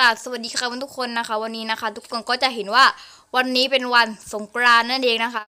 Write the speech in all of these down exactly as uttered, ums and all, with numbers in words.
ค่ะสวัสดีค่ะทุกคนนะคะวันนี้นะคะทุกคนก็จะเห็นว่าวันนี้เป็นวันสงกรานต์นั่นเองนะคะ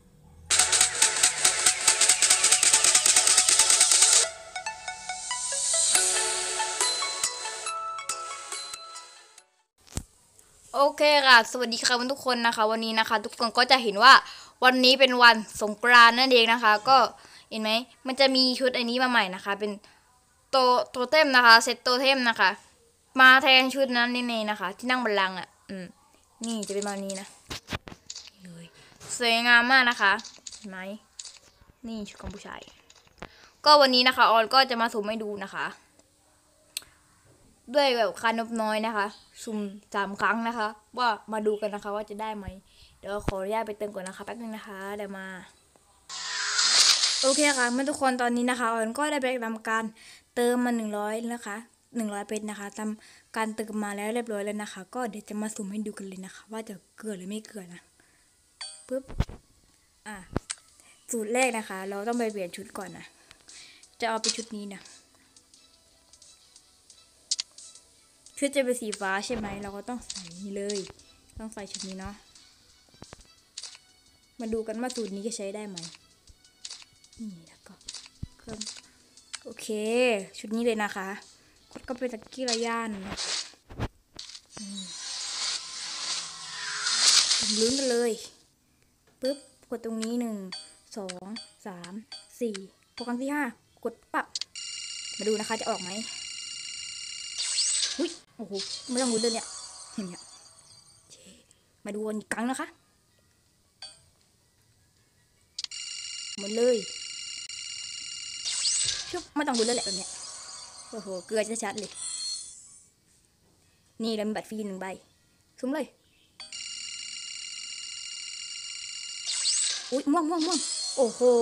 โอเคค่ะสวัสดีค่ะทุกคนนะคะวันนี้นะคะทุกคนก็จะเห็นว่าวันนี้เป็นวันสงกรานต์นั่นเองนะคะก็เห็นไหมมันจะมีชุดอันนี้มาใหม่นะคะเป็นโตโตเทมนะคะเซตโตเทมนะคะมาแทนชุดนั้นนี่เองนะคะที่นั่งบัลลังก์อ่ะอืมนี่จะเป็นแบบนี้นะเลยสวยงามมากนะคะเห็นไหมนี่ชุดของผู้ชายก็วันนี้นะคะออนก็จะมาสุ่มให้ดูนะคะด้วยแบบคานบน้อยนะคะสุ่มสามครั้งนะคะว่ามาดูกันนะคะว่าจะได้ไหมเดี๋ยวขออนุญาตไปเติมก่อนนะคะแป๊บนึงนะคะเดี๋ยวมาโอเคค่ะเมื่อทุกคนตอนนี้นะคะออนก็ได้ไปทำการเติมมาหนึ่งร้อยนะคะหนึ่งร้อยเป็นนะคะทำการเติมมาแล้วเรียบร้อยแล้วนะคะ ก็เดี๋ยวจะมาสุ่มให้ดูกันเลยนะคะ ว่าจะเกิดหรือไม่เกิดนะปึ๊บอ่ะสูตรแรกนะคะ เราต้องไปเปลี่ยนชุดก่อนนะจะเอาไปชุดนี้นะชุดจะเป็นสีฟ้าใช่ไหมเราก็ต้องใส่นี่เลยต้องใส่ชุดนี้เนาะมาดูกันว่าสูตรนี้จะใช้ได้ไหมนี่แล้วก็เครื่องโอเคชุดนี้เลยนะคะกดก็เป็นตะกี้ระย่านลุ้นกันเลยปึ๊บกดตรงนี้หนึ่งสองสามสี่พอครั้งที่ห้ากดปั๊บมาดูนะคะจะออกไหมอุ้ยโอ้โหไม่ต้องลุ้นเลยเนี่ยเห็นเนี่ยมาดูอีกครั้งนะคะหมดเลยชุบไม่ต้องลุ้นเลยแหละแบบเนี้ยโอ้โหเกลือชัดๆเลยนี่เรามีบัตรฟรีหนึ่งใบซุ้มเลยอุ้ยม่วงม่วงม่วงโอ้โห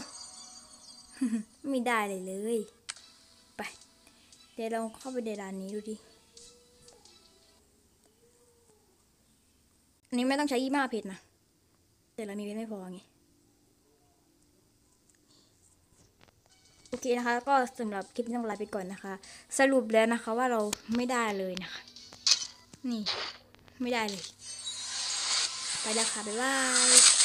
ไม่ได้เลยเลยไปเดี๋ยวเราเข้าไปในร้านนี้ดูดิอันนี้ไม่ต้องใช้ยี่ห้าเพชรนะแต่เรามีเพชรไม่พอไงโอเคนะคะก็สำหรับคลิปนี้ต้องลาไปก่อนนะคะสรุปแล้วนะคะว่าเราไม่ได้เลยนะคะนี่ไม่ได้เลยไปแล้วค่ะบ๊ายบาย